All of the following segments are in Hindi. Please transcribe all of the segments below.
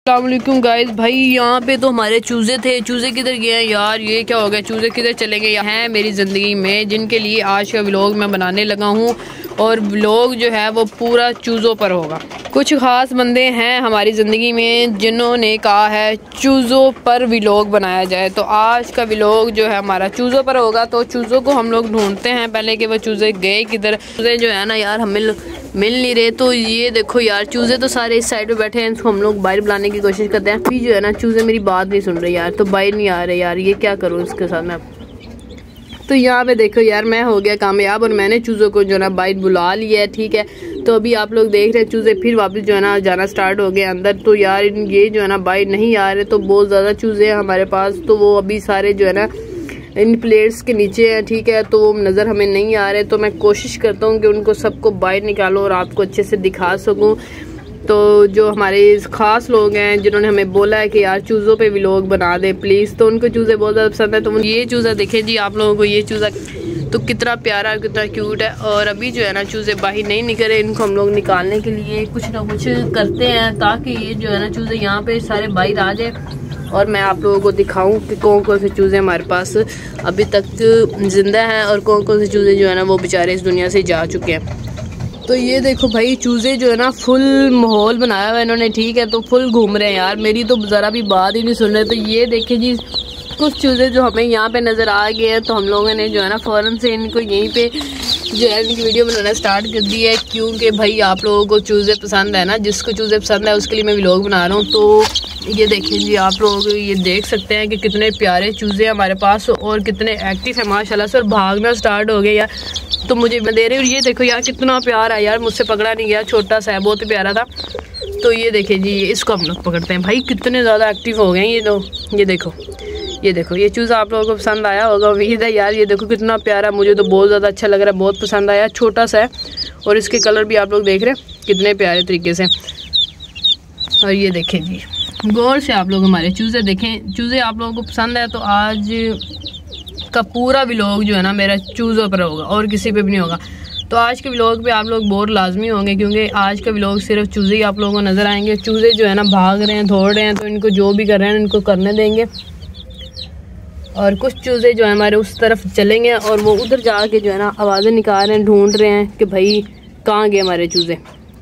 अस्सलामुअलैकुम गाइस। भाई यहाँ पे तो हमारे चूज़े थे, चूज़े किधर गए हैं यार? ये क्या हो गया? चूज़े किधर चले गए हैं मेरी ज़िंदगी में, जिनके लिए आज का व्लॉग मैं बनाने लगा हूँ। और व्लॉग जो है वो पूरा चूज़ों पर होगा। कुछ ख़ास बंदे हैं हमारी ज़िंदगी में जिन्होंने कहा है चूज़ों पर व्लॉग बनाया जाए, तो आज का व्लॉग जो है हमारा चूज़ों पर होगा। तो चूज़ों को हम लोग ढूंढते हैं पहले कि वो चूज़े गए किधर। चूज़े जो है ना यार हमें मिल नहीं रहे। तो ये देखो यार, चूज़े तो सारे इस साइड पे बैठे हैं, इनको हम लोग बाहर बुलाने की कोशिश करते हैं। अभी जो है ना चूज़े मेरी बात नहीं सुन रहे यार, तो बाहर नहीं आ रहे यार। ये क्या करूँ इसके साथ मैं? तो यहाँ पे देखो यार, मैं हो गया कामयाब और मैंने चूज़ों को जो है ना बाहर बुला लिया है, ठीक है। तो अभी आप लोग देख रहे हैं चूज़े फिर वापस जो है ना जाना स्टार्ट हो गए अंदर। तो यार ये जो है ना बाहर नहीं आ रहे, तो बहुत ज़्यादा चूज़े हैं हमारे पास। तो वो अभी सारे जो है ना इन प्लेट्स के नीचे है, ठीक है। तो वो नज़र हमें नहीं आ रहे, तो मैं कोशिश करता हूँ कि उनको सबको बाहर निकालो और आपको अच्छे से दिखा सकूँ। तो जो हमारे ख़ास लोग हैं जिन्होंने हमें बोला है कि यार चूज़ों पे व्लॉग बना दे प्लीज़, तो उनको चूज़े बहुत ज़्यादा पसंद है। तो ये चूज़ा देखें जी आप लोगों को, ये चूज़ा तो कितना प्यारा कितना क्यूट है। और अभी जो है ना चूज़े बाहर नहीं निकले, इनको हम लोग निकालने के लिए कुछ ना कुछ करते हैं ताकि ये जो है ना चूज़े यहाँ पे सारे बाहर आ जाए और मैं आप लोगों को दिखाऊं कि कौन कौन से चूज़े हमारे पास अभी तक ज़िंदा हैं और कौन कौन से चूज़े जो है ना वो बेचारे इस दुनिया से जा चुके हैं। तो ये देखो भाई, चूज़े जो है ना फुल माहौल बनाया हुआ है इन्होंने, ठीक है। तो फुल घूम रहे हैं यार, मेरी तो ज़रा भी बात ही नहीं सुन रहे। तो ये देखिए जी, कुछ चूज़े जो हमें यहाँ पे नज़र आ गए हैं, तो हम लोगों ने जो है ना फ़ौरन से इनको यहीं पे जो है इनकी वीडियो बनाना स्टार्ट कर दी है, क्योंकि भाई आप लोगों को चूज़े पसंद है ना, जिसको चूज़े पसंद है उसके लिए मैं व्लॉग बना रहा हूँ। तो ये देखिए जी, आप लोग ये देख सकते हैं कि कितने प्यारे चूज़े हमारे पास और कितने एक्टिव है माशाल्लाह से, और भागना स्टार्ट हो गए यार। तो मुझे मैं दे रही हूँ, ये देखो यार कितना प्यारा है यार, मुझसे पकड़ा नहीं गया, छोटा सा है, बहुत ही प्यारा था। तो ये देखिए जी, इसको हम लोग पकड़ते हैं। भाई कितने ज़्यादा एक्टिव हो गए हैं ये तो। ये देखो ये चूज़ा आप लोगों को पसंद आया होगा उम्मीद है यार। ये देखो कितना प्यारा, मुझे तो बहुत ज़्यादा अच्छा लग रहा है, बहुत पसंद आया। छोटा सा है और इसके कलर भी आप लोग देख रहे हैं कितने प्यारे तरीके से। और ये देखें जी, गौर से आप लोग हमारे चूज़े देखें। चूज़े आप लोगों को पसंद है तो आज का पूरा व्लॉग जो है ना मेरा चूज़ों पर होगा और किसी पे भी नहीं होगा। तो आज के व्लॉग पे आप लोग बोर लाजमी होंगे, क्योंकि आज का व्लॉग सिर्फ चूज़े ही आप लोगों को नज़र आएंगे। चूज़े जो है ना भाग रहे हैं, दौड़ रहे हैं, तो इनको जो भी कर रहे हैं इनको करने देंगे। और कुछ चूज़े जो है हमारे उस तरफ चलेंगे और वो उधर जाके जो है ना आवाज़ें निकाल रहे हैं, ढूंढ रहे हैं कि भाई कहाँ गए हमारे चूज़े।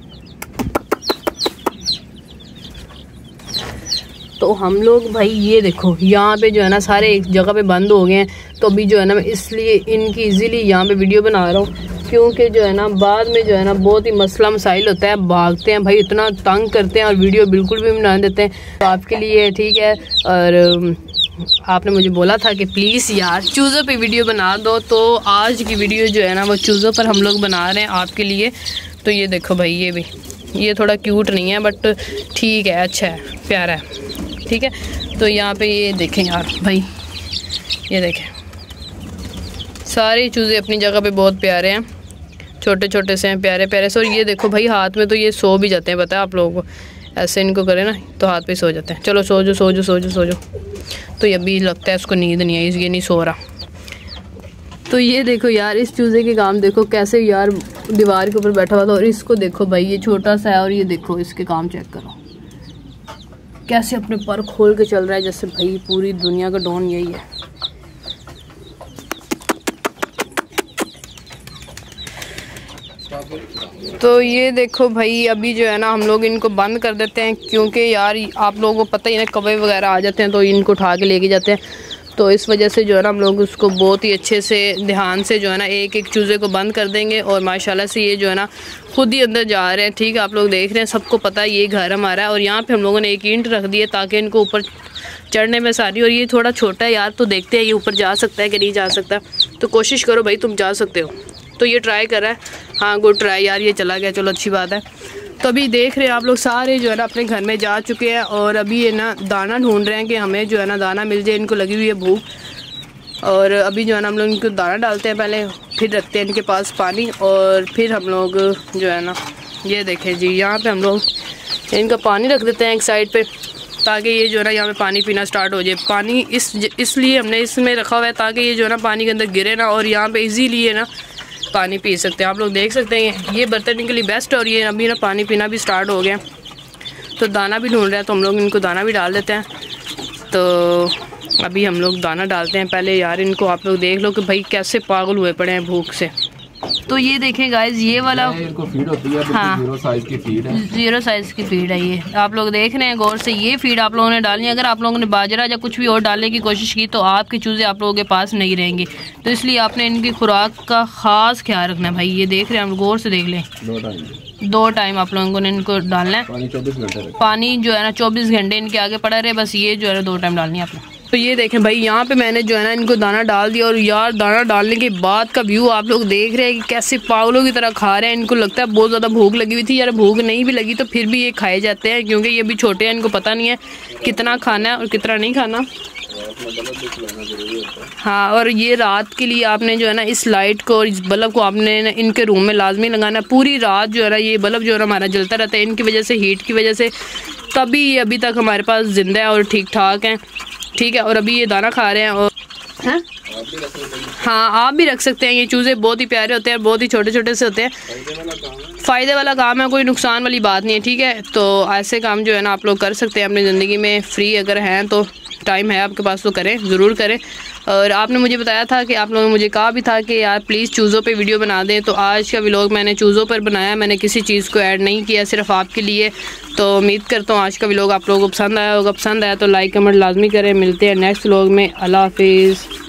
तो हम लोग भाई ये देखो यहाँ पे जो है ना सारे एक जगह पे बंद हो गए हैं। तो अभी जो है ना मैं इसलिए इनकी इजीली यहाँ पे वीडियो बना रहा हूँ, क्योंकि जो है ना बाद में जो है ना बहुत ही मसला मसाइल होता है, भागते हैं भाई, इतना तंग करते हैं और वीडियो बिल्कुल भी बना देते हैं। तो आपके लिए ठीक है, और आपने मुझे बोला था कि प्लीज़ यार चूज़ों पे वीडियो बना दो, तो आज की वीडियो जो है ना वो चूज़ों पर हम लोग बना रहे हैं आपके लिए। तो ये देखो भाई, ये भी ये थोड़ा क्यूट नहीं है बट ठीक है, अच्छा है, प्यारा है, ठीक है। तो यहाँ पे ये देखें यार भाई, ये देखें सारे चूज़े अपनी जगह पे बहुत प्यारे हैं, छोटे छोटे से हैं, प्यारे प्यारे से। और ये देखो भाई हाथ में तो ये सो भी जाते हैं, पता है आप लोगों को, ऐसे इनको करें ना तो हाथ पे सो जाते हैं। चलो सो जाओ सो जाओ सो जाओ सो जाओ। तो ये भी लगता है इसको नींद नहीं आई, ये नहीं सो रहा। तो ये देखो यार, इस चूज़े के काम देखो कैसे यार दीवार के ऊपर बैठा हुआ था, और इसको देखो भाई ये छोटा सा है, और ये देखो इसके काम चेक करो कैसे अपने पर खोल के चल रहा है, जैसे भाई पूरी दुनिया का डॉन यही है। तो ये देखो भाई, अभी जो है ना हम लोग इनको बंद कर देते हैं, क्योंकि यार आप लोगों को पता ही है कौवे वगैरह आ जाते हैं तो इनको उठा के लेके जाते हैं। तो इस वजह से जो है ना हम लोग उसको बहुत ही अच्छे से ध्यान से जो है ना एक एक चूज़े को बंद कर देंगे। और माशाल्लाह से ये जो है ना खुद ही अंदर जा रहे हैं, ठीक है। आप लोग देख रहे हैं, सबको पता है ये घर हमारा है। और यहाँ पे हम लोगों ने एक ईंट रख दी है ताकि इनको ऊपर चढ़ने में सारी। और ये थोड़ा छोटा है यार, तो देखते हैं ये ऊपर जा सकता है कि नहीं जा सकता। तो कोशिश करो भाई, तुम जा सकते हो। तो ये ट्राई कर रहा है, हाँ गुड ट्राई यार, ये चला गया, चलो अच्छी बात है। तो अभी देख रहे हैं आप लोग सारे जो है ना अपने घर में जा चुके हैं, और अभी ये ना दाना ढूंढ रहे हैं कि हमें जो है ना दाना मिल जाए, इनको लगी हुई है भूख। और अभी जो है ना हम लोग इनको दाना डालते हैं पहले, फिर रखते हैं इनके पास पानी, और फिर हम लोग जो है ना ये देखें जी, यहाँ पे हम लोग इनका पानी रख देते हैं एक साइड पे, ताकि ये जो है ना यहाँ पे पानी पीना स्टार्ट हो जाए। पानी इसलिए हमने इसमें रखा हुआ है ताकि ये जो है ना पानी के अंदर गिरे ना, और यहाँ पे इजीली है ना पानी पी सकते हैं। आप लोग देख सकते हैं ये बर्तन इनके लिए बेस्ट है, और ये अभी ना पानी पीना भी स्टार्ट हो गया। तो दाना भी ढूंढ रहे हैं, तो हम लोग इनको दाना भी डाल देते हैं। तो अभी हम लोग दाना डालते हैं। पहले यार इनको आप लोग देख लो कि भाई कैसे पागल हुए पड़े हैं भूख से। तो ये देखें गाइस, ये वाला इनको फीड होती है, हाँ, 0 साइज की फीड है। 0 साइज की फीड है ये, आप लोग देख रहे हैं गौर से। ये फीड आप लोगों ने डालनी है। अगर आप लोगों ने बाजरा या कुछ भी और डालने की कोशिश की तो आपके चूजे आप लोगों के पास नहीं रहेंगे। तो इसलिए आपने इनकी खुराक का खास ख्याल रखना है भाई। ये देख रहे हैं, हम गौर से देख लें। 2 टाइम आप लोगों ने इनको डालना है। पानी जो है ना 24 घंटे इनके आगे पड़ा रहे, बस ये जो है ना 2 टाइम डालनी है आपने। तो ये देखें भाई, यहाँ पे मैंने जो है ना इनको दाना डाल दिया। और यार दाना डालने के बाद का व्यू आप लोग देख रहे हैं कि कैसे पागलों की तरह खा रहे हैं। इनको लगता है बहुत ज़्यादा भूख लगी हुई थी। यार भूख नहीं भी लगी तो फिर भी ये खाए जाते हैं, क्योंकि ये भी छोटे हैं, इनको पता नहीं है कितना खाना है और कितना नहीं खाना। हाँ, और ये रात के लिए आपने जो है ना इस लाइट को और इस बल्ब को आपने इनके रूम में लाजमी लगाना है। पूरी रात जो है ना ये बल्ब जो है ना हमारा जलता रहता है। इनकी वजह से, हीट की वजह से, तभी ये अभी तक हमारे पास जिंदा है और ठीक ठाक हैं। ठीक है, और अभी ये दाना खा रहे हैं। और हैं? हाँ, आप भी रख सकते हैं। ये चूज़े बहुत ही प्यारे होते हैं, बहुत ही छोटे छोटे से होते हैं। फ़ायदे वाला काम है, कोई नुकसान वाली बात नहीं है। ठीक है, तो ऐसे काम जो है ना आप लोग कर सकते हैं अपनी ज़िंदगी में। फ्री अगर हैं तो, टाइम है आपके पास तो करें, ज़रूर करें। और आपने मुझे बताया था कि आप लोगों ने मुझे कहा भी था कि यार प्लीज़ चूज़ों पे वीडियो बना दें। तो आज का व्लॉग मैंने चूज़ों पर बनाया, मैंने किसी चीज़ को ऐड नहीं किया, सिर्फ आपके लिए। तो उम्मीद करता हूँ आज का व्लॉग आप लोगों को पसंद आया होगा। पसंद आया तो लाइक कमेंट लाजमी करें। मिलते हैं नेक्स्ट व्लॉग में। अल्लाह हाफिज़।